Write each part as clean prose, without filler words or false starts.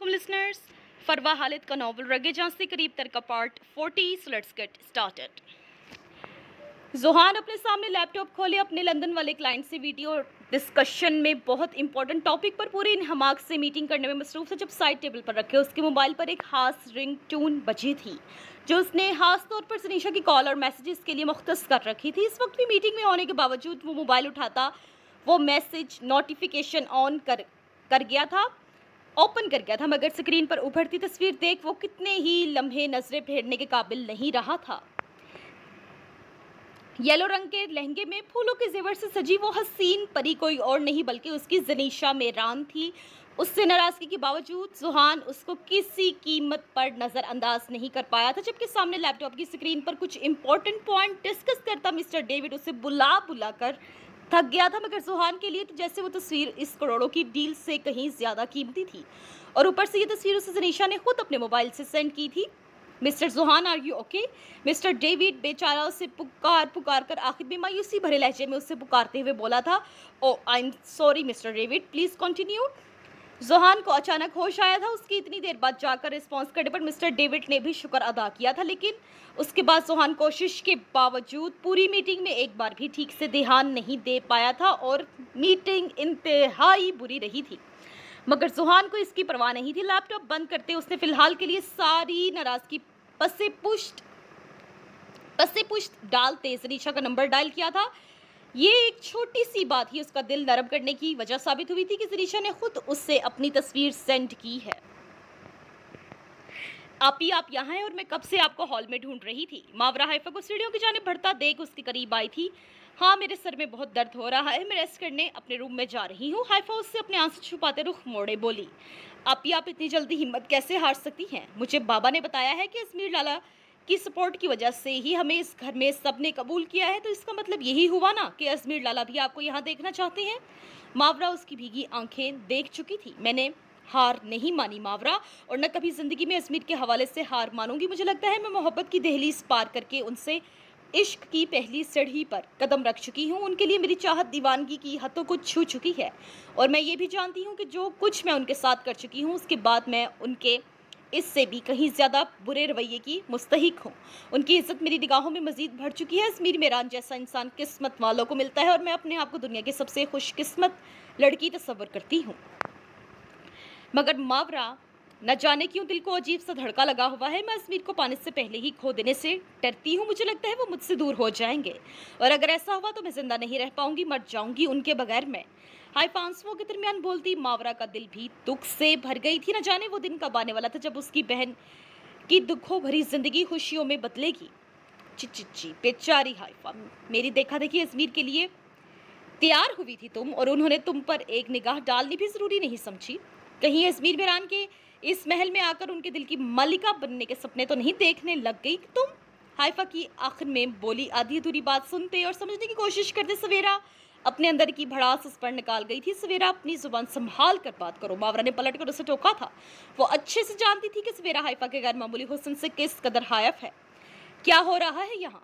वालेकुम लिसनर्स। फरवा खालिद का नावल रगे जहाँ से करीब तक का part 40। So let's get started. Johan अपने सामने लैपटॉप खोले, अपने लंदन वाले क्लाइंट से वीडियो डिस्कशन में बहुत इंपॉर्टेंट टॉपिक पर पूरे इन हमाक से मीटिंग करने में मसरूफ था। जब साइड टेबल पर रखे उसके मोबाइल पर एक खास रिंग ट्यून बजी थी जो उसने खास तौर पर सनीशा की कॉल और मैसेजेस के लिए मुख्तस कर रखी थी। इस वक्त भी मीटिंग में होने के बावजूद वो मोबाइल उठाता, वो मैसेज नोटिफिकेशन ऑन कर गया था, ओपन कर गया था, मगर स्क्रीन पर उभरती तस्वीर देख वो कितने ही लम्हे नजरें फेरने के काबिल नहीं रहा था। येलो रंग के लहंगे में फूलों के जेवर से सजी वो हसीन परी कोई और नहीं बल्कि उसकी जनीशा मेरान थी। उससे नाराजगी के बावजूद जोहान उसको किसी कीमत पर नजरअंदाज नहीं कर पाया था। जबकि सामने लैपटॉप की स्क्रीन पर कुछ इंपॉर्टेंट पॉइंट डिस्कस करता मिस्टर डेविड उसे बुला कर थक गया था, मगर जोहान के लिए तो जैसे वो तस्वीर इस करोड़ों की डील से कहीं ज्यादा कीमती थी। और ऊपर से ये तस्वीर उसे जनीशा ने खुद अपने मोबाइल से सेंड की थी। Mister Johan, are you okay? Mister David बेचारा उसे पुकार कर आखिर में मायूसी भरे लहजे में उसे पुकारते हुए बोला था, oh I am sorry mister David, please continue. Johan को अचानक होश आया था। उसकी इतनी देर बाद जाकर रिस्पॉन्स करने पर मिस्टर डेविड ने भी शुक्र अदा किया था, लेकिन उसके बाद जोहान कोशिश के बावजूद पूरी मीटिंग में एक बार भी ठीक से ध्यान नहीं दे पाया था और मीटिंग इंतहाई बुरी रही थी। मगर जोहान को इसकी परवाह नहीं थी। लैपटॉप बंद करते उसने फिलहाल के लिए सारी नाराजगी पसे पुष्ट डालते सनीशा का नंबर डायल किया था। ये एक छोटी सी बात ही उसका दिल नरम करने की वजह साबित हुई थी कि सनीशा ने खुद उससे अपनी तस्वीर सेंड की है। आप यहाँ हैं और मैं कब से आपको हॉल में ढूंढ रही थी। मावरा हाइफा को सीढ़ियों की जानिब बढ़ता देख उसके करीब आई थी। हाँ, मेरे सर में बहुत दर्द हो रहा है, मैं रेस्ट करने अपने रूम में जा रही हूँ। हाइफा उससे अपने आंसू छुपाते रुख मोड़े बोली, आप इतनी जल्दी हिम्मत कैसे हार सकती हैं? मुझे बाबा ने बताया है कि अजमीर लाला की सपोर्ट की वजह से ही हमें इस घर में सबने कबूल किया है, तो इसका मतलब यही हुआ ना कि अजमीर लाला भी आपको यहाँ देखना चाहते हैं। मावरा उसकी भीगी आंखें देख चुकी थी। मैंने हार नहीं मानी मावरा, और न कभी जिंदगी में अजमीर के हवाले से हार मानूंगी। मुझे लगता है मैं मोहब्बत की दहलीज पार करके उनसे इश्क की पहली सीढ़ी पर कदम रख चुकी हूँ। उनके लिए मेरी चाहत दीवानगी की हदों को छू चुकी है, और मैं ये भी जानती हूँ कि जो कुछ मैं उनके साथ कर चुकी हूँ उसके बाद मैं उनके इससे भी कहीं ज़्यादा बुरे रवैये की मुस्तहिक हूँ। उनकी इज्जत मेरी निगाहों में मजीद बढ़ चुकी है। अजमीर मेरान जैसा इंसान किस्मत वालों को मिलता है, और मैं अपने आप को दुनिया की सबसे खुशकिस्मत लड़की तस्वर करती हूँ। मगर मावरा, न जाने क्यों दिल को अजीब सा धड़का लगा हुआ है। मैं अजमीर को पाने से पहले ही खो देने से डरती हूँ। मुझे लगता है वो मुझसे दूर हो जाएंगे, और अगर ऐसा हुआ तो मैं जिंदा नहीं रह पाऊंगी, मर जाऊंगी उनके बगैर मैं। हाइफा आंसुओं के दरमियान बोलती। मावरा का दिल भी दुख से भर गई थी। न जाने वो दिन कब आने वाला था जब उसकी बहन की दुखों भरी जिंदगी खुशियों में बदलेगी। ची बेचारी हाइफा, मेरी देखा देखी अजमीर के लिए तैयार हुई थी तुम, और उन्होंने तुम पर एक निगाह डालनी भी जरूरी नहीं समझी। कहीं अजमीर मेरान के इस महल में आकर उनके दिल की मालिका बनने के सपने तो नहीं देखने लग गई तुम? हाइफा की आखिर में बोली। आधी अधूरी बात सुनते और समझने की कोशिश करते सवेरा अपने अंदर की भड़ास उस पर निकाल गई थी। सवेरा, अपनी जुबान संभाल कर बात करो, मावरा ने पलट कर उसे टोका था। वो अच्छे से जानती थी कि सवेरा हाइफा के गैर मामूली हुस्न से किस कदर हायफ है। क्या हो रहा है यहाँ?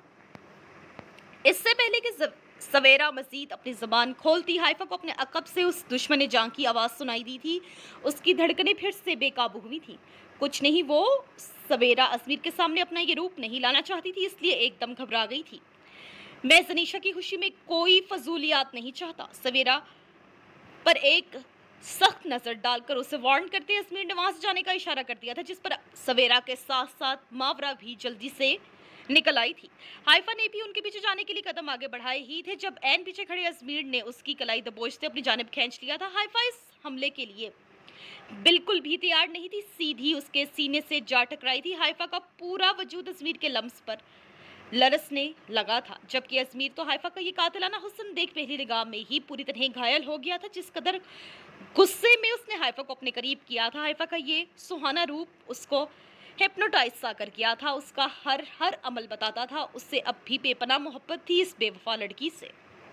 इससे पहले कि सवेरा मजीद अपनी ज़बान खोलती, हाइफा को अपने अकब से उस दुश्मन जान की आवाज़ सुनाई दी थी। उसकी धड़कनें फिर से बेकाबू हुई थी। कुछ नहीं, वो सवेरा अजमीर के सामने अपना ये रूप नहीं लाना चाहती थी, इसलिए एकदम घबरा गई थी। मैं जनीशा की खुशी में कोई फजूलियात नहीं चाहता। सवेरा पर एक सख्त नज़र डालकर उसे वार्न करते अजमीर ने वहाँ से जाने का इशारा कर दिया था, जिस पर सवेरा के साथ साथ मावरा भी जल्दी से निकल आई थी। हाइफा ने भी उनके पीछे जाने के लिए कदम आगे बढ़ाए ही थे जब एन पीछे खड़े अजमीर ने उसकी कलाई दबोचते अपनी जानिब खींच लिया था। हाइफा इस हमले के लिए बिल्कुल भी तैयार नहीं थी, सीधी उसके सीने से जा टकराई थी। हाइफा का पूरा वजूद अजमीर के लम्स पर लरसने लगा था, जबकि अजमीर तो हाइफा का ये कातिलाना हुस्न देख पहली निगाह में ही पूरी तरह घायल हो गया था। जिस कदर गुस्से में उसने हाइफा को अपने करीब किया था, हाइफा का ये सुहाना रूप उसको हिप्नोटाइज सा कर किया था। उसका हर अमल बताता था उससे अब भी बेपनाह मोहब्बत थी इस बेवफा लड़की से।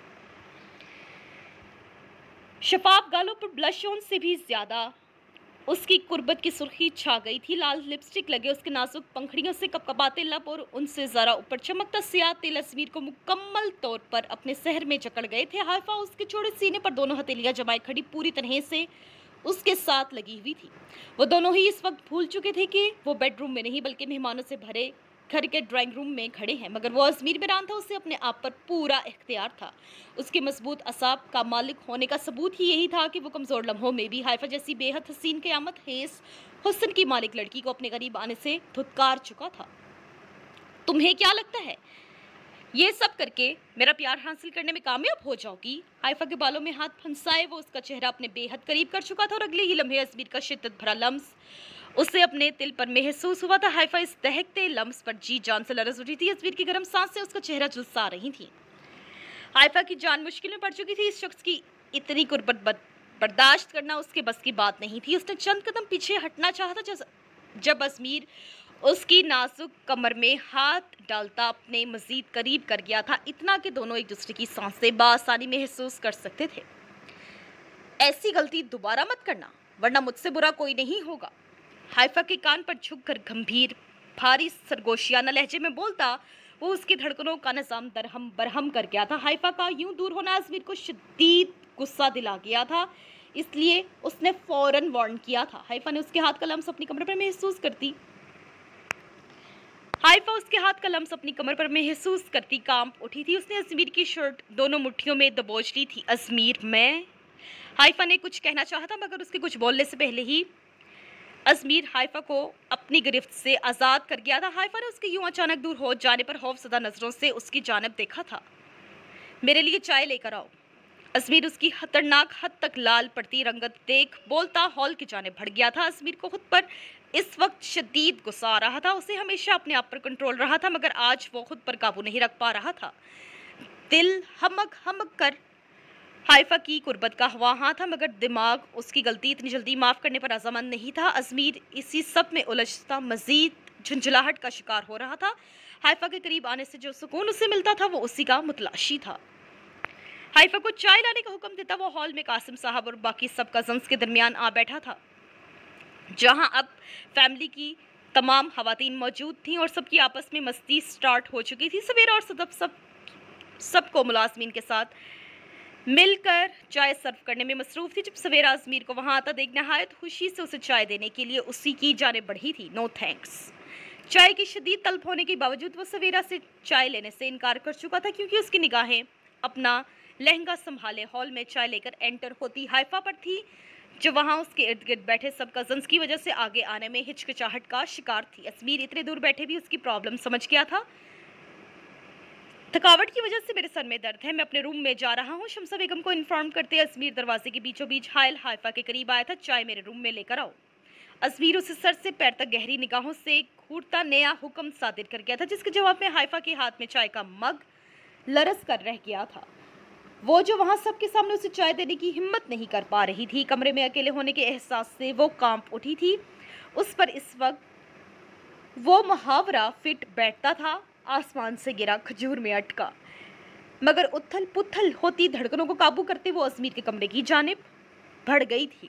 शफाफ गालों पर ब्लश ऑन से भी ज्यादा उसकी कुर्बत की सुर्खी छा गई थी। लाल लिपस्टिक लगे उसके नाजुक पंखड़ियों से कपकपाते लब और उनसे जरा ऊपर चमकता सियाह तेल अजमीर को मुकम्मल तौर पर अपने सहर में जकड़ गए थे। हाइफा उसके चौड़े सीने पर दोनों हथेलियां जमाए खड़ी पूरी तरह से उसके साथ लगी हुई थी। वो दोनों ही इस वक्त भूल चुके थे कि वो बेडरूम में नहीं बल्कि मेहमानों से भरे घर के ड्राइंग रूम में खड़े हैं। मगर वो अजमीर मेरान था, उसे अपने आप पर पूरा इख्तियार था। उसके मजबूत असाब का मालिक होने का सबूत ही यही था कि वो कमज़ोर लम्हों में भी हाइफा जैसी बेहद हसीन क़यामत हेस हुस्न की मालिक लड़की को अपने करीब आने से धुतकार चुका था। तुम्हें क्या लगता है ये सब करके मेरा प्यार हासिल करने में कामयाब हो जाओगी? हाइफा के बालों में हाथ फंसाए वो उसका चेहरा अपने बेहद करीब कर चुका था और अगले ही लम्हे अजमीर का शिद्दत भरा लम्स उसे अपने दिल पर महसूस हुआ था। हाइफा इस दहकते लम्स पर जी जान से लरज उठी थी। अजमीर की गर्म सांसें उसका चेहरा झुलसा रही थी। हाइफा की जान मुश्किल में पड़ चुकी थी। इस शख्स की इतनी कुर्बत बर्दाश्त करना उसके बस की बात नहीं थी। उसने चंद कदम पीछे हटना चाहा था जब अजमीर उसकी नाजुक कमर में हाथ डालता अपने मजीद करीब कर गया था, इतना कि दोनों एक दूसरे की सांसें बासानी महसूस कर सकते थे। ऐसी गलती दोबारा मत करना वरना मुझसे बुरा कोई नहीं होगा। हाइफा के कान पर झुककर गंभीर भारी सरगोशियाना लहजे में बोलता वो उसकी धड़कनों का निजाम दरहम बरहम कर गया था। हाइफा का यूं दूर होना अजमीर को शदीद गुस्सा दिला गया था, इसलिए उसने फौरन वार्न किया था। हाइफा उसके हाथ का लम्स अपनी कमर पर महसूस करती कांप उठी थी। उसने अजमीर की शर्ट दोनों मुट्ठियों में दबोच ली थी। अजमीर मैं हाइफा ने कुछ कहना चाहा था मगर उसके कुछ बोलने से पहले ही अजमीर हाइफा को अपनी गिरफ्त से आज़ाद कर गया था। हाइफा ने उसके यूं अचानक दूर हो जाने पर खौफज़दा नज़रों से उसकी जानिब देखा था। मेरे लिए चाय लेकर आओ। अजमीर उसकी खतरनाक हद तक लाल पड़ती रंगत देख बोलता हॉल की जानिब बढ़ गया था। अजमीर को खुद पर इस वक्त शदीद गुस्सा आ रहा था। उसे हमेशा अपने आप पर कंट्रोल रहा था मगर आज वो खुद पर काबू नहीं रख पा रहा था। दिल हमक हमक कर हाइफा की कुर्बत का वहाँ था मगर दिमाग उसकी गलती इतनी जल्दी माफ़ करने पर रजामंद नहीं था। अजमीर इसी सब में उलझता मजीद झुंझलाहट का शिकार हो रहा था। हाइफा के करीब आने से जो सुकून उसे मिलता था वो उसी का मुतलाशी था। हाइफा को चाय लाने का हुक्म देता वो हॉल में कासिम साहब और बाकी सब कजन्स के दरमियान आ बैठा था, जहां अब फैमिली की तमाम खवातीन मौजूद थीं और सबकी आपस में मस्ती स्टार्ट हो चुकी थी। सवेरा और सदफ सबको मुलाजमीन के साथ मिलकर चाय सर्व करने में मसरूफ थी। जब सवेरा अजमीर को वहां आता देख नहायत खुशी से उसे चाय देने के लिए उसी की जानिब बढ़ी थी। No thanks. चाय की शदीद तलब होने के बावजूद वो सवेरा से चाय लेने से इनकार कर चुका था क्योंकि उसकी निगाहें अपना लहंगा संभाले हॉल में चाय लेकर एंटर होती हाइफा पर थी, जो वहां उसके इर्द गिर्द बैठे सब कजन्स की वजह से आगे आने में हिचकिचाहट का शिकार थी। अजमीर इतने दूर बैठे भी उसकी प्रॉब्लम समझ गया था। थकावट की वजह से मेरे सर में दर्द है, मैं अपने रूम में जा रहा हूँ। शमसा बेगम को इन्फॉर्म करते अजमीर दरवाजे के बीचों बीच हाइफा के करीब आया था। चाय मेरे रूम में लेकर आओ। अजमीर उसे सर से पैर तक गहरी निगाहों से घूरता नया हुक्म सादिर कर गया था, जिसके जवाब में हाइफा के हाथ में चाय का मग लरस कर रह गया था। वो जो वहां सबके सामने उसे चाय देने की हिम्मत नहीं कर पा रही थी। कमरे में अकेले होने के एहसास से वो कांप उठी थी। उस पर इस वक्त वो मुहावरा फिट बैठता था, आसमान से गिरा खजूर में अटका। मगर उथल पुथल होती धड़कनों को काबू करते वो अजमीर के कमरे की जानिब बढ़ गई थी।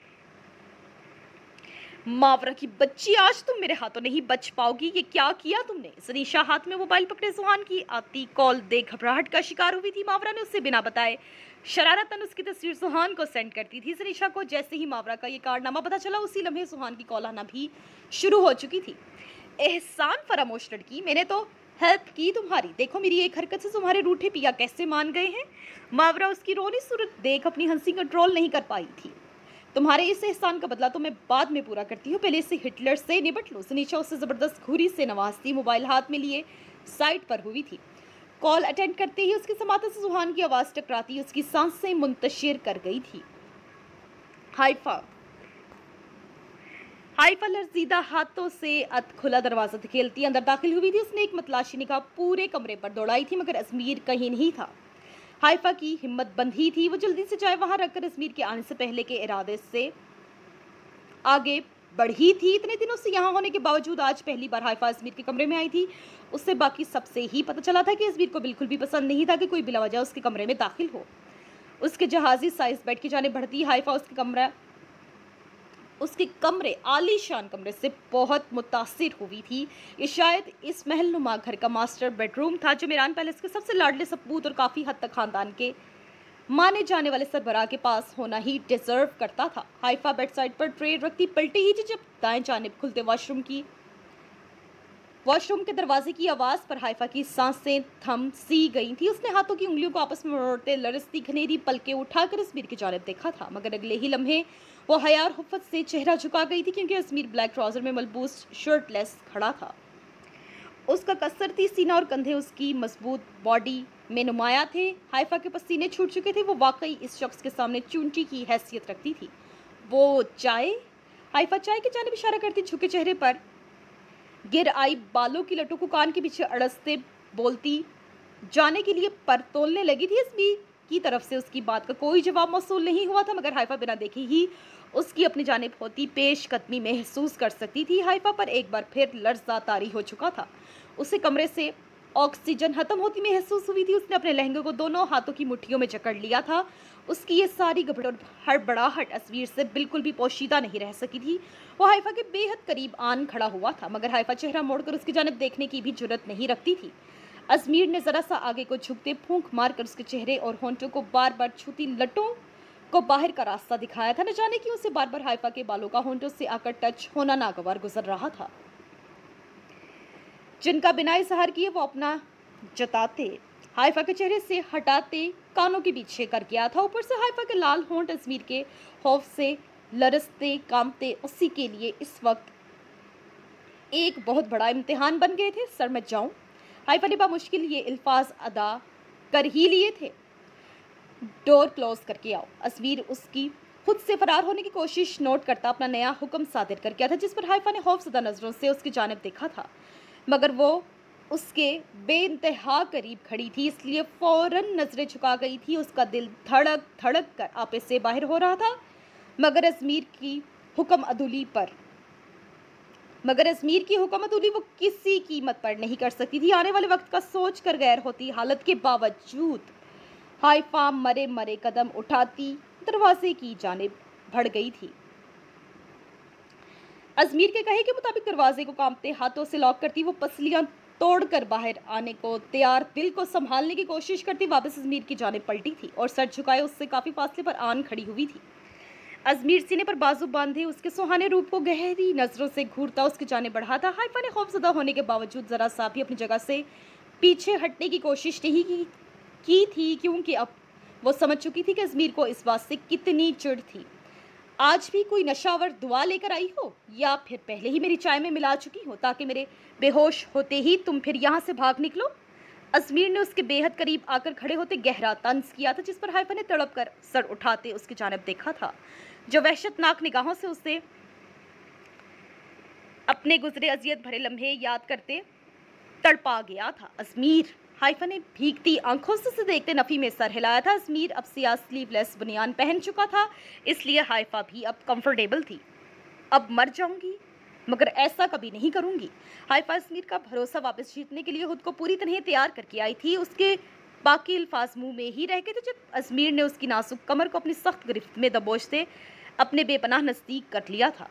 मावरा की बच्ची, आज तुम मेरे हाथों नहीं बच पाओगी। ये क्या किया तुमने? सनीशा हाथ में मोबाइल पकड़े सुहान की आती कॉल देख घबराहट का शिकार हुई थी। मावरा ने उससे बिना बताए शरारतन उसकी तस्वीर सुहान को सेंड करती थी। सनीशा को जैसे ही मावरा का ये कारनामा पता चला उसी लम्हे सुहान की कॉल आना भी शुरू हो चुकी थी। एहसान फरामोश लड़की, मैंने तो हेल्प की तुम्हारी। देखो मेरी एक हरकत से तुम्हारे रूठे पिया कैसे मान गए हैं। मावरा उसकी रोनी सूरत देख अपनी हंसी कंट्रोल नहीं कर पाई थी। तुम्हारे इस एहसान का बदला तो मैं बाद में पूरा करती हूँ, पहले इसे हिटलर से निपट लो। सनीशा उससे ज़बरदस्त घूरी से नवाजती मोबाइल हाथ में लिए साइड पर हुई थी। कॉल अटेंड करते ही उसके समाते से सुहान की आवाज़ टकराती उसकी सांसें मुंतशिर कर गई थी। हाइफा लरजीदा हाथों से अत खुला दरवाजा धकेलती अंदर दाखिल हुई थी। उसने एक मतलाशी निगाह पूरे कमरे पर दौड़ाई थी मगर अजमीर कहीं नहीं था। हाइफा की हिम्मत बंधी थी। वो जल्दी से चाय वहां रखकर अजमीर के आने से पहले के इरादे से आगे बढ़ी थी। इतने दिनों से यहाँ होने के बावजूद आज पहली बार हाइफा अजमीर के कमरे में आई थी। उससे बाकी सबसे ही पता चला था कि अजमीर को बिल्कुल भी पसंद नहीं था कि कोई बिला वजह उसके कमरे में दाखिल हो। उसके जहाजी साइज बेड की जाने बढ़ती हाइफा उसके कमरे आलीशान कमरे से बहुत मुतासिर हुई थी। ये शायद इस महल नुमा घर का मास्टर बेडरूम था, जो मेरान पैलेस के सबसे लाडले सपूत और काफ़ी हद तक ख़ानदान के माने जाने वाले सरबराह के पास होना ही डिजर्व करता था। हाइफा बेड साइड पर ट्रे रखती पलटी ही जब दाएं जानिब खुलते वॉशरूम के दरवाजे की आवाज पर हाइफा की सांसें थम सी गई थी। उसने हाथों की उंगलियों को आपस में मरोड़ते लरसती घनेरी पलकें उठाकर अजमीर की जानिब देखा था, मगर अगले ही लम्हे वो हया और हुफ्फत से चेहरा झुका गई थी, क्योंकि अजमीर ब्लैक ट्राउजर में मलबूस शर्टलेस खड़ा था। उसका कसरती सीना और कंधे उसकी मजबूत बॉडी में नुमाया थे। हाइफा के पसीने छूट चुके थे। वो वाकई इस शख्स के सामने चूंटी की हैसियत रखती थी। वो चाय? हाइफा चाय की जानिब इशारा करती झुके चेहरे पर गिर आई बालों की लटों को कान के पीछे अड़सते बोलती जाने के लिए पर तोलने लगी थी। अजमीर की तरफ से उसकी बात का कोई जवाब मौसूल नहीं हुआ था, मगर हाइफा बिना देखे ही उसकी अपनी जानिब होती पेशकदमी महसूस कर सकती थी। हाइफा पर एक बार फिर लर्जा तारी हो चुका था। उसे कमरे से ऑक्सीजन खत्म होती महसूस हुई थी। उसने अपने लहंगे को दोनों हाथों की मुट्ठियों में जकड़ लिया था। उसकी ये सारी घबराहट और हड़बड़ाहट अजमीर से बिल्कुल भी पोशीदा नहीं रह सकी थी। वो हाइफा के बेहद करीब आन खड़ा हुआ था, मगर हाइफा चेहरा मोड़कर उसकी जानिब देखने की भी जुर्रत नहीं रखती थी। अजमीर ने जरा सा आगे को झुकते फूंक मारकर उसके चेहरे और होंठों को बार बार छूती लटों को बाहर का रास्ता दिखाया था। न जाने क्यों उसे बार बार हाइफा के बालों का होंठों से आकर टच होना नागवार गुजर रहा था, जिनका बिना इजहार किए वो अपना जताते हाइफा के चेहरे से हटाते कानों के पीछे कर गया था। ऊपर से हाइफा के लाल होंठ अजमीर के खौफ से लरसते कांपते उसी के लिए इस वक्त एक बहुत बड़ा इम्तिहान बन गए थे। सर मैं जाऊं? हाइफा ने बामुश्किल ये अल्फाज अदा कर ही लिए थे। डोर क्लोज करके आओ। अजमीर उसकी खुद से फरार होने की कोशिश नोट करता अपना नया हुक्म सादिर कर गया था, जिस पर हाइफा ने खौफजदा नजरों से उसकी जानिब देखा था, मगर वो उसके बेइंतहा करीब खड़ी थी, इसलिए फौरन नजरें झुका गई थी। उसका दिल धड़क धड़क कर आपे से बाहर हो रहा था, मगर अजमीर की हुक्म अदुली वो किसी कीमत पर नहीं कर सकती थी। आने वाले वक्त का सोच कर गैर होती हालत के बावजूद हाइफा मरे मरे कदम उठाती दरवाजे की जानिब बढ़ गई थी। अजमीर के कहे के मुताबिक दरवाजे को कांपते हाथों से लॉक करती वो पसलियां तोड़कर बाहर आने को तैयार दिल को संभालने की कोशिश करती वापस अजमीर की जानिब पलटी थी और सर झुकाए उससे काफी फासले पर आन खड़ी हुई थी। अजमीर सीने पर बाजू बांधे उसके सुहाने रूप को गहरी नजरों से घूरता उसकी जानिब बढ़ा था। हाइफा ने खौफजदा होने के बावजूद जरा सा भी अपनी जगह से पीछे हटने की कोशिश नहीं की थी, क्योंकि अब वो समझ चुकी थी कि अजमीर को इस बात से कितनी चिढ़ थी। आज भी कोई नशावर दुआ लेकर आई हो, या फिर पहले ही मेरी चाय में मिला चुकी हो ताकि मेरे बेहोश होते ही तुम फिर यहाँ से भाग निकलो। अजमीर ने उसके बेहद करीब आकर खड़े होते गहरा तंज किया था, जिस पर हाइफा ने तड़प कर सर उठाते उसकी जानिब देखा था, जो वहशतनाक निगाहों से उसे अपने गुजरे अजियत भरे लम्हे याद करते तड़पा गया था। अजमीर! हाइफा ने भीगती आंखों से उसे देखते नफी में सर हिलाया था। अजमीर अब सिया स्लीवलेस बनियान पहन चुका था, इसलिए हाइफा भी अब कंफर्टेबल थी। अब मर जाऊंगी, मगर ऐसा कभी नहीं करूंगी। हाइफा अजमीर का भरोसा वापस जीतने के लिए खुद को पूरी तरह तैयार करके आई थी। उसके बाकी अल्फाज मुंह में ही रह गए थे जब अजमीर ने उसकी नाजुक कमर को अपनी सख्त गिरफ्त में दबोचते अपने बेपनाह नजदीक कर लिया था।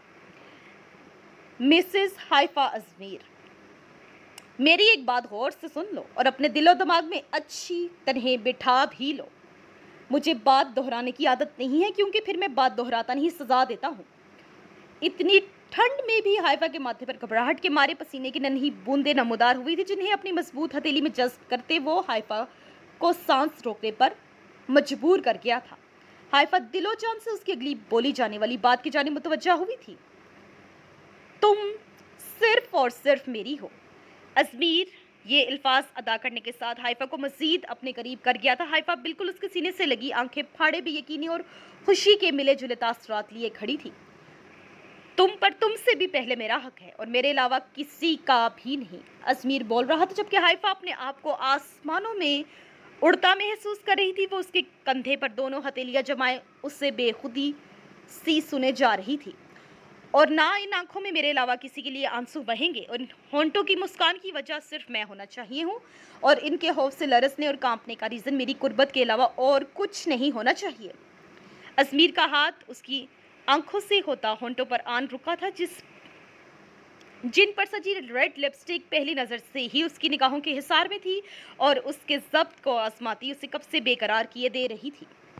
मिसेस हाइफा अजमीर, मेरी एक बात गौर से सुन लो और अपने दिलो दिमाग में अच्छी तरह बिठा भी लो। मुझे बात दोहराने की आदत नहीं है, क्योंकि फिर मैं बात दोहराता नहीं सजा देता हूँ। इतनी ठंड में भी हाइफा के माथे पर घबराहट के मारे पसीने की नन्ही बूंदें नमूदार हुई थी, जिन्हें अपनी मजबूत हथेली में जज्ब करते वो हाइफा को सांस रोकने पर मजबूर कर गया था। हाइफा दिलो जान से उसकी अगली बोली जाने वाली बात की जाने मुतवज्जा हुई थी। तुम सिर्फ और सिर्फ मेरी हो। अजमीर ये अल्फाज अदा करने के साथ हाइफा को मजीद अपने करीब कर गया था। हाइफा बिल्कुल उसके सीने से लगी आंखें फाड़े बेयकीनी और खुशी के मिले जुले तासरात लिए खड़ी थी। तुम पर तुमसे भी पहले मेरा हक है और मेरे अलावा किसी का भी नहीं। अजमीर बोल रहा था जबकि हाइफा अपने आप को आसमानों में उड़ता महसूस कर रही थी। वो उसके कंधे पर दोनों हथेलियां जमाए उससे बेखुदी सी सुने जा रही थी। और ना इन आंखों में मेरे अलावा किसी के लिए आंसू बहेंगे, और इन होंठों की मुस्कान की वजह सिर्फ मैं होना चाहिए हूँ, और इनके खौफ से लरसने और कांपने का रीज़न मेरी कुर्बत के अलावा और कुछ नहीं होना चाहिए। अजमीर का हाथ उसकी आंखों से होता होंठों पर आन रुका था, जिन पर सजी रेड लिपस्टिक पहली नज़र से ही उसकी निगाहों के हिसार में थी और उसके जब्त को आजमाती उसे कब से बेकरार किए दे रही थी।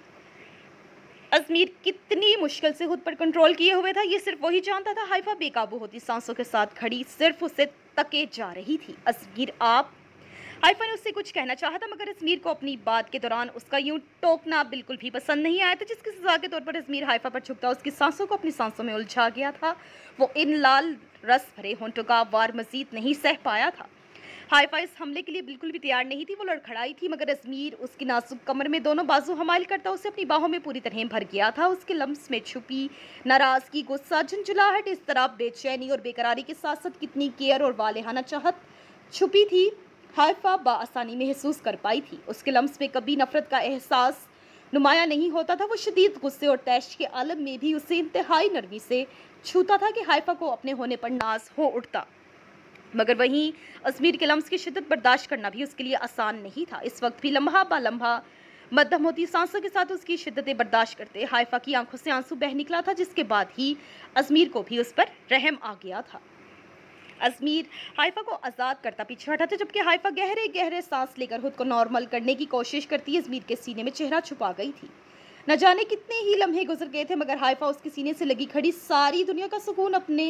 अजमीर कितनी मुश्किल से खुद पर कंट्रोल किए हुए था, ये सिर्फ वही जानता था। हाइफा बेकाबू होती सांसों के साथ खड़ी सिर्फ उसे तके जा रही थी। अजमीर आप। हाइफा ने उससे कुछ कहना चाहा था, मगर अजमीर को अपनी बात के दौरान उसका यूं टोकना बिल्कुल भी पसंद नहीं आया था, जिसकी सजा के तौर पर अजमीर हाइफा पर झुकता उसकी सांसों को अपनी सांसों में उलझा गया था। वो इन लाल रस भरे होंठों का वार मजीद नहीं सह पाया था। हाइफा इस हमले के लिए बिल्कुल भी तैयार नहीं थी। वो लड़खड़ाई थी, मगर अजमीर उसकी नाजुक कमर में दोनों बाजू हमाल करता उसे अपनी बाहों में पूरी तरह भर गया था। उसके लम्स में छुपी नाराजगी, गुस्सा, झुंझुलाहट, इस तरह बेचैनी और बेकरारी के साथ साथ कितनी केयर और वालेहाना चाहत छुपी थी, हाइफा बाआसानी महसूस कर पाई थी। उसके लम्स में कभी नफरत का एहसास नुमाया नहीं होता था। वो शदीद गुस्से और तैश के आलम में भी उसे इंतहाई नरमी से छूता था कि हाइफा को अपने होने पर नाज हो उठता। मगर वहीं अजमीर के लम्स की शिद्दत बर्दाश्त करना भी उसके लिए आसान नहीं था। इस वक्त भी लम्हा बा लम्हा मध्यम होती सांसों के साथ उसकी शिद्दतें बर्दाश्त करते हाइफा की आंखों से आंसू बह निकला था, जिसके बाद ही अजमीर को भी उस पर रहम आ गया था। अजमीर हाइफा को आज़ाद करता पीछे हटा था, जबकि हाइफा गहरे गहरे सांस लेकर खुद को नॉर्मल करने की कोशिश करती अजमीर के सीने में चेहरा छुपा गई थी। न जाने कितने ही लम्हे गुजर गए थे, मगर हाइफा उसके सीने से लगी खड़ी सारी दुनिया का सुकून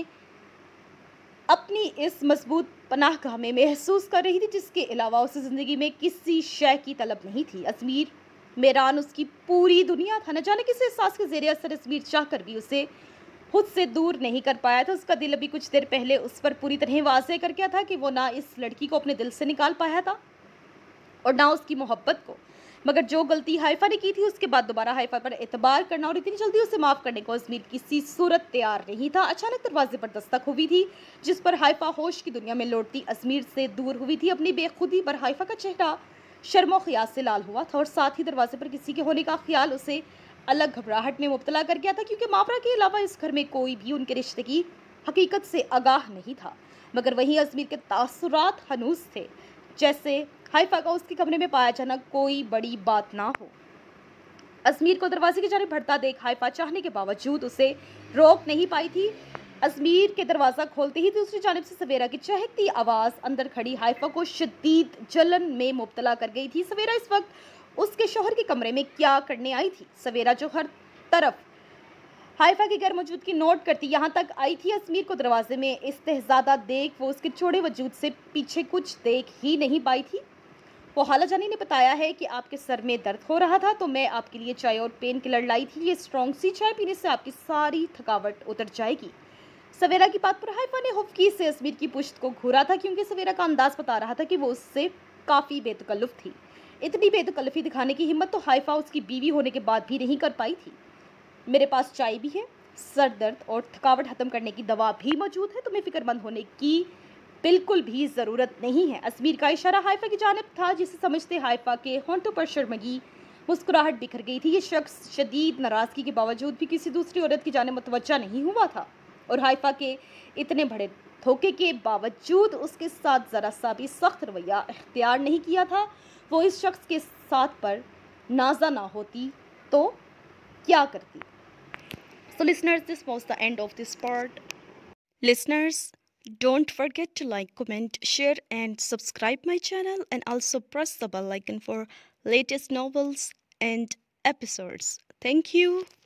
अपनी इस मजबूत पनाहगाह में महसूस कर रही थी, जिसके अलावा उसे ज़िंदगी में किसी शय की तलब नहीं थी। अजमीर मेरान उसकी पूरी दुनिया था। न जाने किस एहसास के ज़रिए असर अजमीर चाह कर भी उसे खुद से दूर नहीं कर पाया था। उसका दिल अभी कुछ देर पहले उस पर पूरी तरह वाज़ेह कर गया था कि वो ना इस लड़की को अपने दिल से निकाल पाया था और ना उसकी मोहब्बत को। मगर जो गलती हाइफा ने की थी, उसके बाद दोबारा हाइफा पर एतबार करना और इतनी जल्दी उसे माफ़ करने को अजमीर किसी सूरत तैयार नहीं था। अचानक दरवाजे पर दस्तक हुई थी, जिस पर हाइफा होश की दुनिया में लौटती अजमीर से दूर हुई थी। अपनी बेखुदी पर हाइफा का चेहरा शर्मो ख्याल से लाल हुआ था और साथ ही दरवाजे पर किसी के होने का ख्याल उसे अलग घबराहट में मुब्तला कर गया था, क्योंकि मावरा के अलावा इस घर में कोई भी उनके रिश्ते की हकीकत से आगाह नहीं था। मगर वहीं अजमीर के तासुरात हनूस थे, जैसे हाइफा का उसके कमरे में पाया जाना कोई बड़ी बात ना हो। अजमीर को दरवाजे की जानिब बढ़ता देख हाइफा चाहने के बावजूद उसे रोक नहीं पाई थी। अजमीर के दरवाज़ा खोलते ही दूसरी जानिब से सवेरा की चहकती आवाज़ अंदर खड़ी हाइफा को शदीद जलन में मुब्तला कर गई थी। सवेरा इस वक्त उसके शौहर के कमरे में क्या करने आई थी? सवेरा जो हर तरफ हाइफा की गैर मौजूदगी नोट करती यहाँ तक आई थी, अजमीर को दरवाजे में इस्तेहज़ादा देख वो उसके छोड़े वजूद से पीछे कुछ देख ही नहीं पाई थी। वो हाला जानी ने बताया है कि आपके सर में दर्द हो रहा था, तो मैं आपके लिए चाय और पेन किलर लाई थी। ये स्ट्रॉन्ग सी चाय पीने से आपकी सारी थकावट उतर जाएगी। सवेरा की बात पर हाइफा ने हुफ्की से अजमीर की पुश्त को घूरा था, क्योंकि सवेरा का अंदाज बता रहा था कि वो उससे काफ़ी बेतकल्लुफ़ थी। इतनी बेतकल्लुफ़ी दिखाने की हिम्मत तो हाइफा उसकी बीवी होने के बाद भी नहीं कर पाई थी। मेरे पास चाय भी है, सर दर्द और थकावट ख़त्म करने की दवा भी मौजूद है, तुम्हें फिक्रमंद होने की बिल्कुल भी ज़रूरत नहीं है। अजमीर का इशारा हाइफा की जानिब था, जिसे समझते हाइफा के होंठों पर शर्मगी मुस्कुराहट बिखर गई थी। ये शख्स शदीद नाराज़गी के बावजूद भी किसी दूसरी औरत की जानिब मुतवज्जा नहीं हुआ था, और हाइफा के इतने बड़े धोखे के बावजूद उसके साथ ज़रा सा भी सख्त रवैया इख्तियार नहीं किया था। वो इस शख्स के साथ पर नाजा ना होती तो क्या करती? So listeners, this was the end of this part. Listeners, don't forget to like, comment, share and subscribe my channel, and also press the bell icon for latest novels and episodes. Thank you.